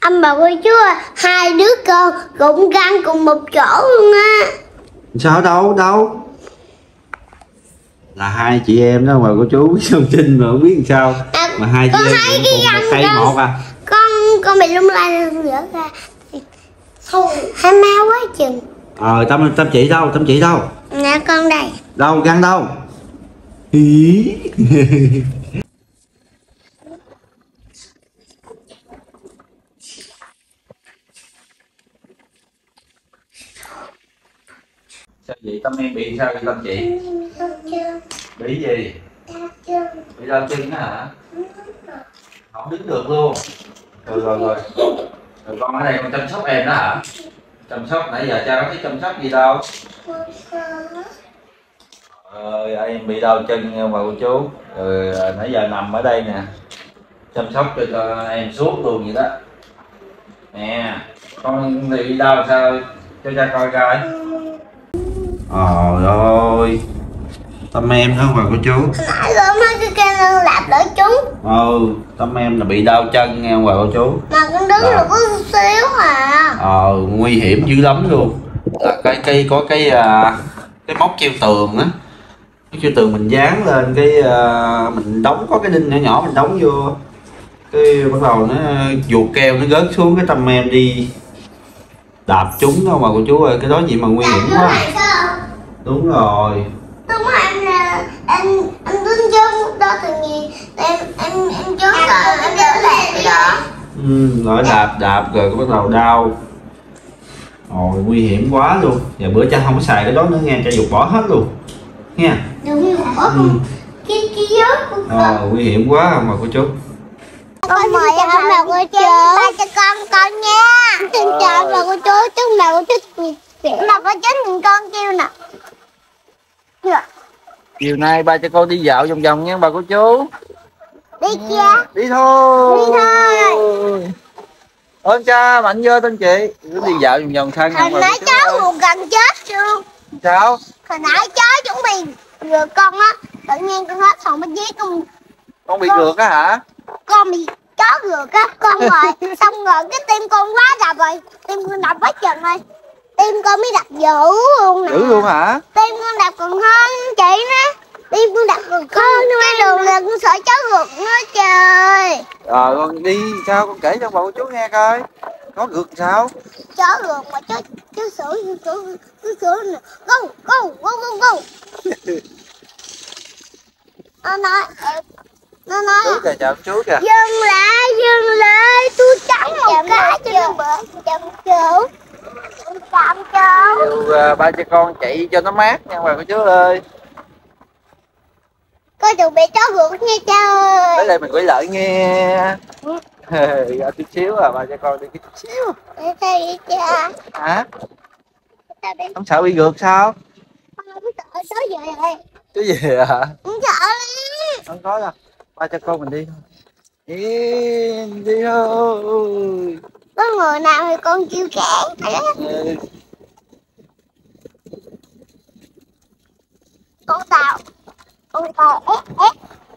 Ông bà cô chú hai đứa con cũng gắn cùng một chỗ luôn á. Sao đâu là hai chị em đó mà cô chú Sơn Trinh mà không biết làm sao mà hai chị em thấy cái cùng một cây một à. Con bị lung lay rửa ra. Hai mau quá chừng. Tâm chị đâu? Nè con đây. Đâu găng đâu? Ý. Sao vậy? Tâm em bị sao vậy Tâm chị? Bị gì? Bị đau chân hả? Không đứng được luôn. Rồi con ở đây con chăm sóc em đó hả? Chăm sóc nãy giờ cha có thấy chăm sóc gì đâu. Em bị đau chân nha bà cô chú. Rồi nãy giờ nằm ở đây nè, chăm sóc cho em suốt luôn vậy đó. Nè, con bị đau sao cho cha coi coi. Trời ơi, Tâm em hả bà cô chú? Nãy gom hết cái cây lạp đỡ chúng. Tâm em là bị đau chân nghe bà cô chú. Mà con đứng được có xíu à. Nguy hiểm dữ lắm luôn. Là cây có cái móc treo tường á, cái treo tường mình dán lên cái mình đóng có cái đinh nhỏ nhỏ mình đóng vô, cái bắt đầu nó vuột keo nó rớt xuống, cái Tâm em đi đạp trúng đâu mà cô chú ơi, cái đó gì mà nguy hiểm quá. Đúng rồi. Đúng rồi em đứng trước đó tự nhiên em trước rồi em đỡ lại đó. Nói đạp rồi bắt đầu đau. Nguy hiểm quá luôn. Giờ bữa cha không có xài cái đó nữa nghe, cha dục bỏ hết luôn nha. Đúng rồi. Cái dớt của con. Nguy hiểm quá mà cô chú. Con mời ông bà cô chú ba cho con nha. Xin chào bà cô chú, chúc bà cô chú bà cô chú nhìn con kêu nè. Chiều nay ba cho con đi dạo vòng vòng nha bà cô chú. Đi chưa? Đi thôi. Đi thôi. Ơn cha mạnh vô tên chị. Đi dạo vòng vòng thân. Hồi nãy cháu buồn gần chết luôn. Sao? Hồi nãy cháu chuẩn bị rượt con á, tự nhiên con hết xong mới giết con. Con bị rượt á hả? Con bị chó rượt á, con rồi xong rồi cái tim con quá đập rồi, tim con đập quá chừng rồi, tim con mới đập dữ luôn nè. Dữ luôn hả? Tim con đập còn hơn chị nữa, tim con đập còn hơn cái đường là con sợ chó rượt nữa trời. Rồi con đi sao con kể cho bà cô chú nghe coi. Có rượt sao? Chó rượt mà chó sữa nè, go. Nó nói Chú kìa, chào chú kìa. dừng lại, tôi cắn một cái cho nó bữa chậm chỗ. Chiều ba cho con chạy cho nó mát nha bà cô chú ơi. Coi đừng bị chó rượt nha cha ơi. Tới đây mình quay lại nghe. Ra chút xíu ba cho con đi cái chút xíu. Để sao vậy cha? Hả? Không sợ bị rượt sao? Con không sợ chó về rồi. Chứ gì hả? Không sợ lắm. Không có đâu. Ba cho con mình đi thôi. Đi thôi. Có người nào thì con kêu cản. Con tàu ép.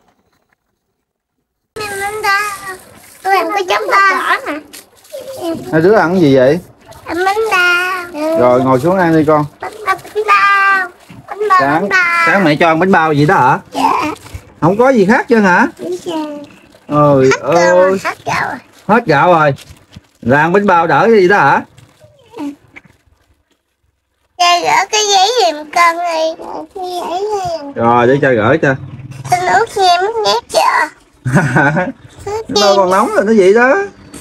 Mình ra. Tôi làm cái chấm đỏ nè. Hai đứa ăn cái gì vậy? Bánh bao. Rồi ngồi xuống ăn đi con. Bánh bao. Sáng mẹ cho ăn bánh bao gì đó hả? Dạ. Không có gì khác chứ hả? Ôi ơi. Hết gạo rồi. Là ăn bánh bao đỡ gì đó hả? Cha gỡ cái giấy giùm con đi. Rồi để cha gửi cho. Tôi nước nhem nhét chưa? Nó còn nóng rồi nó vậy đó.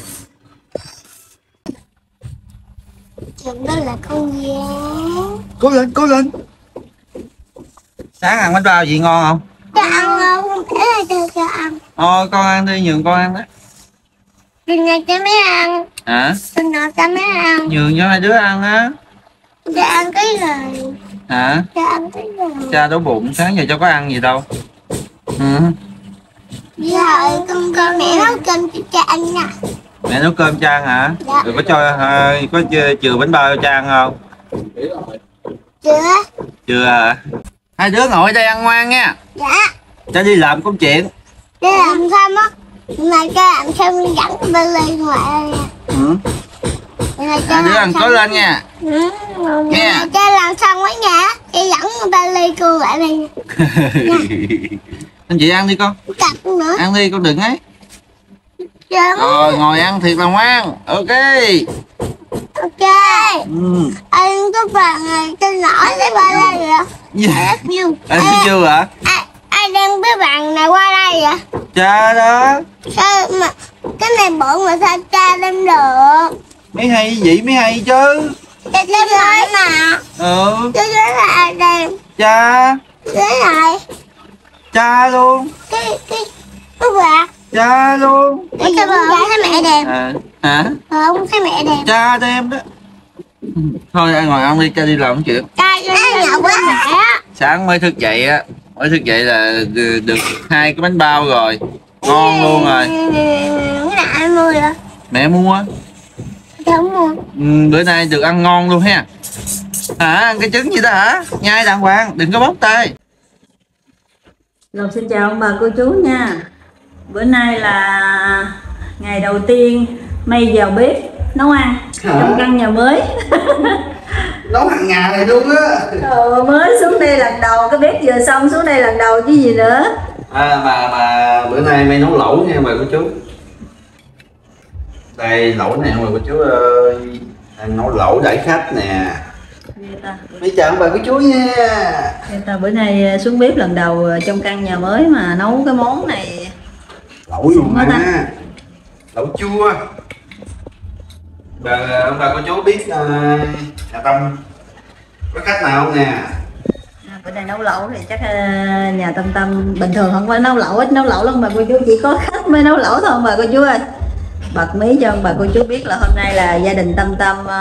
Chừng đó là con dế. Cố lên. Sáng ăn bánh bao gì ngon không? Cho ăn không? Để là cho ăn. Con ăn đi, nhường con ăn đó. Đừng ngày cho mấy ăn. Hả? Đừng nói cho mấy ăn. Nhường cho hai đứa ăn á. Cho ăn cái gì? Hả? Cho ăn cái gì? Cha đói bụng, sáng giờ cho có ăn gì đâu. Dạ, con mẹ nấu cơm cho cha ăn nha. Mẹ nấu cơm cho ăn hả? Dạ. Rồi có chừa bánh bao cho cha ăn không? Chưa à? Hai đứa ngồi đây ăn ngoan nha. Dạ. Cha đi làm công chuyện. Đi làm xong á. Mà cha làm xong dẫn bên ngoài. Ừ. Đứa ăn cố lên nha. Nghe. Chơi làm xong ở nhà chị dẫn ba ly cô lại đây. Anh chị ăn đi con. Cặp nữa. Ăn đi con đừng ấy. Dạ. Rồi ngồi ăn thiệt là ngoan. Ok. Ok. Anh có bạn này tên nổi để qua đây vậy? Dạ. Anh chưa hả? Ai đem cái bạn này qua đây vậy? Cha đó. Sao mà cái này bự mà sao cha đem được? Mấy hay vậy mới hay chứ. Cha đem lại mà. Cái đó là ai đem? Cha. Cái này. Cha luôn. Cái bạc. Cha luôn. Cái bạc thấy mẹ đem. Hả? Không thấy mẹ đem. Cha đem đó. Thôi anh ngồi ăn đi, cha đi làm chuyện. Cha nhậu với mẹ. Sáng mới thức dậy á, là được 2 cái bánh bao rồi, ngon luôn rồi. Cái này ai mua vậy? Mẹ mua. Không mua. Bữa nay được ăn ngon luôn ha. Hả? Ăn cái trứng gì đó hả? Nhai đàng hoàng, đừng có bóc tay. Rồi xin chào ông bà cô chú nha. Bữa nay là ngày đầu tiên May vào bếp nấu ăn trong căn nhà mới. Nấu hàng nhà này luôn á. Mới xuống đây lần đầu, cái bếp vừa xong xuống đây lần đầu chứ gì nữa. Mà bữa nay May nấu lẩu nha mời cô chú. Đây lẩu nè mời cô chú ơi. Đang nấu lẩu đãi khách nè. Mấy chào ông bà cô chú nha. Bữa nay xuống bếp lần đầu trong căn nhà mới mà nấu cái món này. Lẩu luôn á. Lẩu chua. Ông bà cô chú biết nhà Tâm có khách nào không nè? Bữa nay nấu lẩu thì chắc nhà Tâm bình thường không có nấu lẩu, ít nấu lẩu lắm bà cô chú, chỉ có khách mới nấu lẩu thôi ông bà cô chú ơi. Bật mí cho ông bà cô chú biết là hôm nay là gia đình Tâm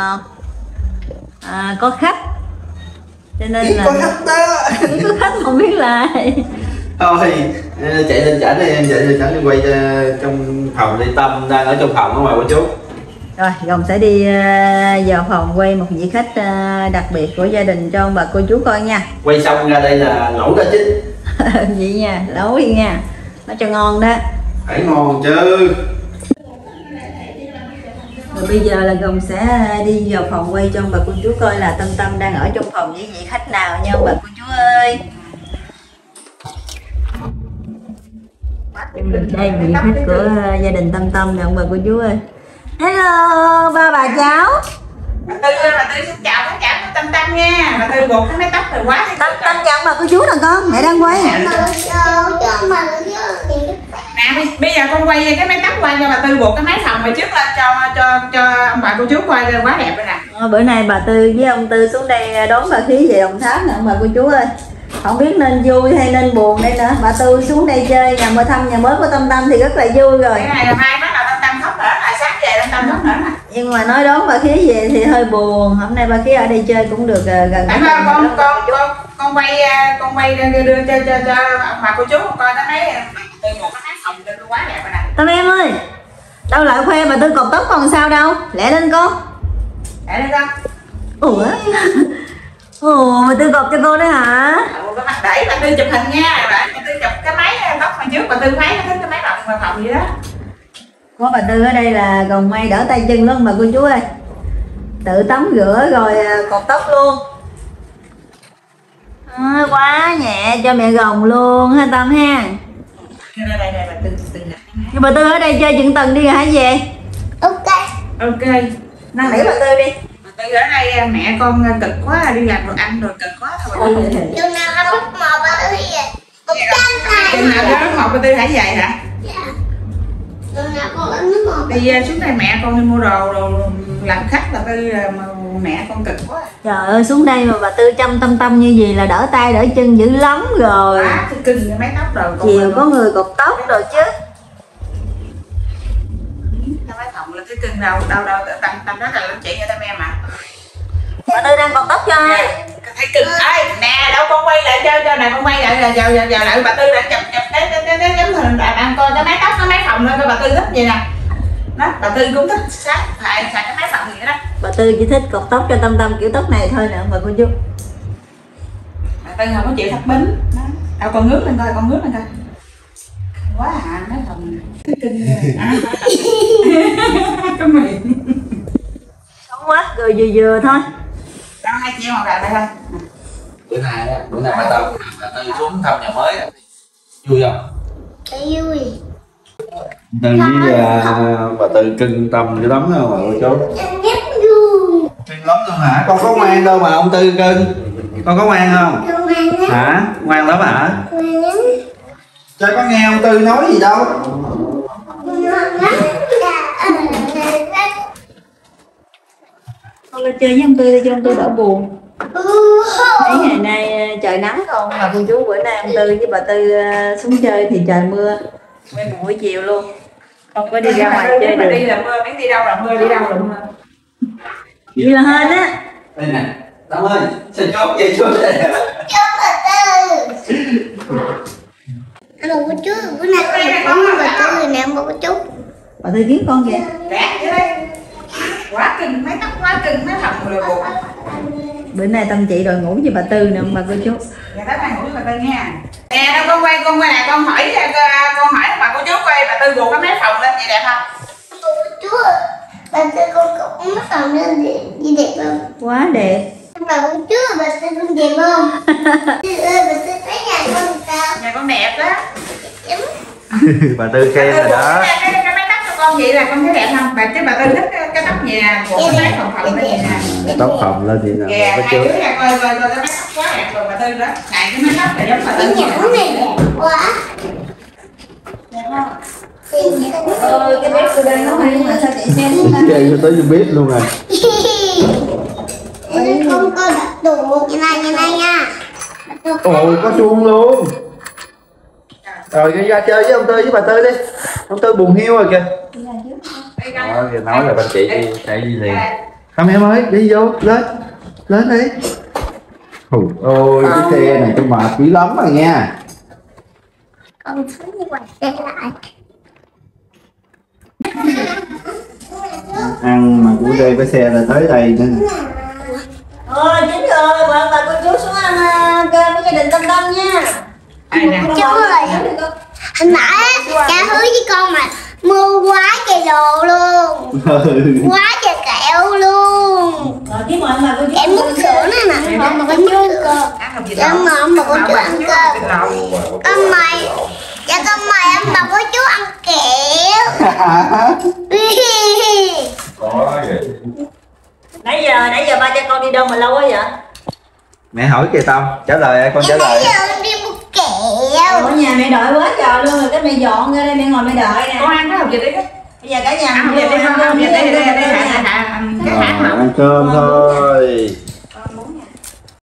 có khách, cho nên là có khách đó. có khách không biết là ai. Thôi chạy lên chảnh đi em, chạy lên chảnh đi quay trong phòng đi. Tâm đang ở trong phòng đó mà cô chú. Rồi Gồng sẽ đi vào phòng quay một vị khách đặc biệt của gia đình cho ông bà cô chú coi nha. Quay xong ra đây là lẩu ra chứ. Vậy nha, lẩu đi nha, nó cho ngon đó. Phải ngon chứ. Rồi bây giờ là Gồng sẽ đi vào phòng quay cho ông bà cô chú coi là Tâm đang ở trong phòng với vị khách nào nha ông bà cô chú ơi. Đây vị khách của gia đình Tâm nè ông bà cô chú ơi. Hello ba bà cháu. Bà Tư xin chào tất cả Tâm nha. Bà Tư buộc cái mái tóc rồi quá. Tâm chào ông bà cô chú nè con, mẹ đang quay. Nè bây giờ con quay cái mái tóc qua cho bà Tư buộc cái mái phòng rồi trước lên cho ông bà cô chú coi quá đẹp rồi nè. Bữa nay bà Tư với ông Tư xuống đây đón bà Khí về Đồng Tháp nè ông bà cô chú ơi. Không biết nên vui hay nên buồn đây nữa. Bà Tư xuống đây chơi nhà mới thăm nhà mới của Tâm thì rất là vui rồi. Cái này là mai bắt đầu Tâm khóc nữa, sáng về Tâm khóc nữa nè. Nhưng mà nói đón bà Khí về thì hơi buồn. Hôm nay bà Khí ở đây chơi cũng được gần. Con quay đưa cho ông bà cô chú coi cái máy từ một cái máy phòng cho quá đẹp rồi nè. Tâm em ơi, đâu lại khoe bà Tư cột tóc còn sao đâu, lẹ lên con. Lẹ lên con. Ủa bà Tư cột cho cô đấy hả? Để bà Tư chụp hình nha, bà Tư chụp cái máy tóc hồi trước, bà Tư thấy nó thích cái máy bọc phòng vậy đó. Có bà Tư ở đây là Gồng May đỡ tay chân lắm bà cô chú ơi. Tự tắm rửa rồi cột tóc luôn. Quá nhẹ cho mẹ Gồng luôn ha Tâm ha. Đây bà Tư. Nhưng bà Tư ở đây chơi chừng tuần đi rồi hả về? Ok. Năn nỉ bà Tư đi. Bà Tư ở đây mẹ con cực quá, đi làm đồ ăn rồi cực quá thôi. Chừng nào con lúc 1 bà Tư về 100 này. Chừng nào đó 1 bà Tư hãy về hả? Dạ. Chừng nào con ở nước 1. Đi xuống đây mẹ con đi mua đồ làm khách bà Tư mà mẹ con cực quá. Trời ơi xuống đây mà bà Tư chăm Tâm như gì là đỡ tay đỡ chân dữ lắm rồi. Cưng cái mái tóc rồi. Chiều có người cột tóc rồi chứ. Mái phòng là cái cưng đâu Tâm đó là làm chị cho Tâm em mà. Bà Tư đang cột tóc cho ai? Thấy cưng ơi nè đâu con quay lại cho này con quay lại giờ lại bà Tư đã chụp cái hình đang coi cái mái tóc cái mái phòng lên coi bà Tư thích gì nè. Đó bà Tư cũng thích xài cái mái phòng vậy đó. Bà Tư chỉ thích cột tóc cho Tâm kiểu tóc này thôi nè bà cô chú. Bà Tư không có chịu thắt bính. Đâu con ngước lên coi quá à, nói thầm cái kinh cái miệng. vừa thôi. Đâu 2 triệu một lần đây thôi. Bữa nay bà Tư xuống thăm nhà mới á. Vui không? Vui. Tư với bà Tư cưng Tâm dữ lắm không bà cô chú? Nhất luôn. Cưng lắm luôn hả? Con có ngoan đâu mà ông Tư cưng. Con có ngoan không? Hả? Ngoan lắm hả? Cho có nghe ông Tư nói gì đâu. Con lên chơi với ông Tư đi cho ông Tư đỡ buồn. Mấy ngày nay trời nắng không mà cô chú, bữa nay ông Tư với bà Tư xuống chơi thì trời mưa nguyên một buổi chiều luôn, không có đi ra ngoài chơi được. Đi là mưa, biết đi đâu là mưa, đi đâu là mưa. Vậy là hên á. Đây nè, Tâm ơi, sao chốt vậy chú đây nè. Chốt bà Tư. Alo cô chú, bữa nay con có bà Tư nè cô chú. Bà Tư kiếm con kìa. Rẽ dưới đây. Quá cưng, mái tóc quá cưng, mái thật rồi buồn. Bữa nay Tâm chị đòi ngủ với bà Tư nè bà cô chú. Dạ tới ngủ với bà Tư nha. Nè đâu con quay nè, con hỏi bà cô chú quay bà Tư buộc cái máy phòng lên vậy đẹp không? Cô chú, bà Tư con cũng mất phòng lên gì đẹp không? Quá đẹp. Bà cô chú, bà Tư con đẹp không? Bà Tư thấy nhà con sao? Nhà con đẹp đó. Bà Tư khen rồi đó. Cái mái tóc của con vậy là con thấy đẹp không? Bà Tư thích cái tóc gì nè, buộc cái mái phòng lên vậy nè. Tóc phòng lên thì nè. Kìa, hai đứa nè, coi cái mái tóc quá đẹp rồi bà Tư đó. Này cái mái tóc là giống bà Tư. Cái nhỏ này đẹp quá. Đẹp không? Cái bếp tôi đang nấu hay mà sao chị xem không ta? Chơi cho tới bếp luôn rồi. Con đặt tủ như này nha. Ồ, có chuông luôn. Rồi đi ra chơi với ông Tư với bà Tư đi. Ông Tư buồn hiu rồi kìa. Đó, kìa nói là bà chị chạy đi liền. Không em ơi, đi vô, lên đi. Ôi, cái xe này tôi mệt dữ lắm rồi nha. Con thấy như vậy xe lại. Ăn mà cũng đây cái xe là tới đây nữa. Chính rồi, bà cô chú xuống ăn cơm với gia đình Tâm Tâm nha. Chú ơi, hồi nãy cha hứa với con mà mua quá trời đồ luôn. Quá trời kẹo luôn. Rồi cái mời bà cô chú. Em muốn sữa nữa nè. Em mà có chú cơm. Em mời ông bà cô chú ăn cơm. Con mời. Dạ con mời ông bà cô chú ăn kẹo. Nãy giờ ba cho con đi đâu mà lâu quá vậy? Mẹ hỏi kìa Tâm, trả lời con trả lời. Nãy giờ con đi mua kẹo. Ở nhà mẹ đợi quá trời luôn rồi, cái mẹ dọn ra đây mẹ ngồi mẹ đợi nè. Con ăn cái hộp gì đấy? Bây giờ cả nhà Ăn hộp gì đấy không? Ăn hộp gì đấy, ăn cơm thôi.